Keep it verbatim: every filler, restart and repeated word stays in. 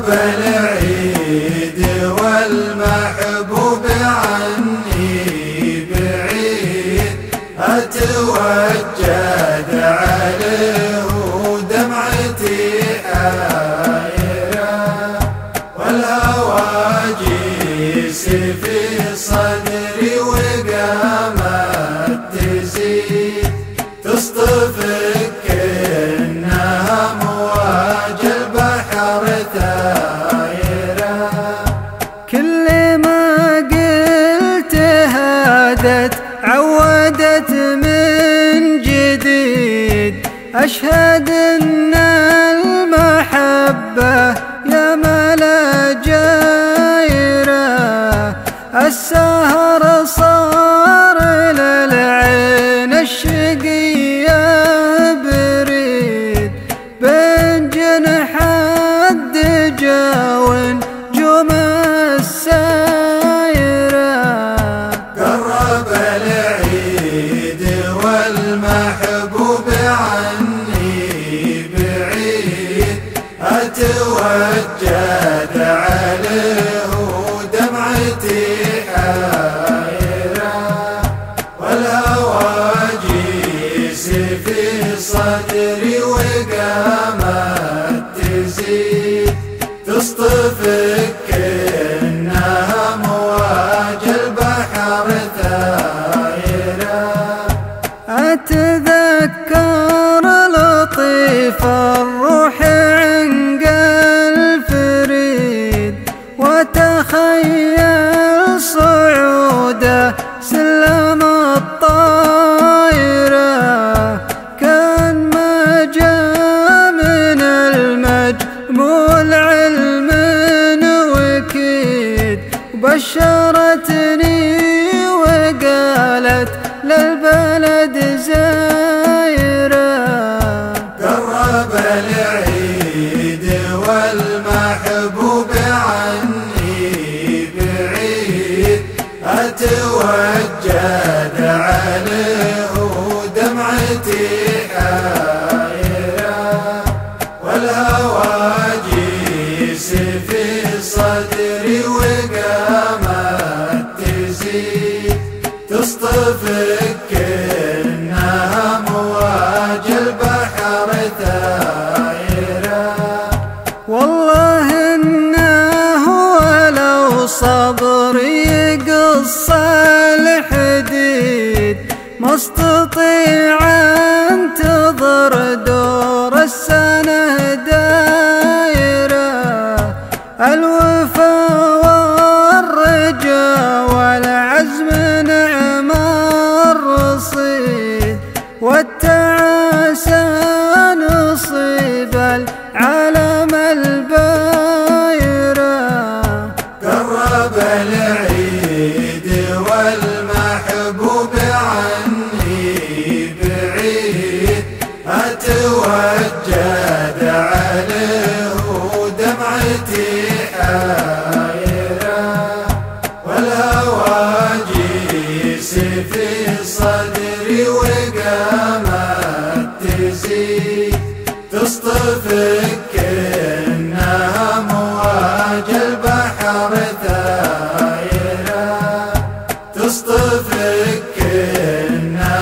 قرب العيد والمحبوب عني بعيد، أتوجد عليه ودمعتي حايرة، والهواجس في صدري وقامت تزيد تصطفك كأنها مواج البحر ثايرة. كل ما قلت هادت عودت من جديد، أشهد أن المحبة يا ملا جايرة. السهر صار للعين الشقية بريد، بين جنح الدجى ونجوم السايرة. قرب العيد والمحبوب عني بعيد، أتوجد عليه ودمعتي حايرة، والهواجس في صدري وقامت تزيد تصطفك كأنها مواج البحر ثايرة. أتذكر لطيف الروح عنق الفريد، وتخيل صعوده سلم الطايرة. كان ما جاء من المجمول علم وكيد، وبشرتني وقالت للبلد زايرة. قرب العيد والمحبوب عني بعيد، أتوجد عليه ودمعتي حايرة، والهواجس في صدري وقامت تزيد تصطفك كأنها مواج البحر ثايرة. والله إنه ولو صبري يقص الحديد، ما استطيع انتظر دور السنة دايرة. الوفا والرجا والعزم نعم الرصيد، والتعاسى نصيب العالم البايرة. قرب العيد والمحبوب عني بعيد، أتوجد عليه ودمعتي حايرة، والهواجس في صدري وقامت تزيد تصطفك كأنها مواج البحر ثايرة، تصطفك كأنها